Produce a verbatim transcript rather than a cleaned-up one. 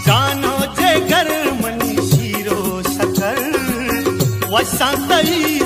जानो जे घर money shero शकर वसा तई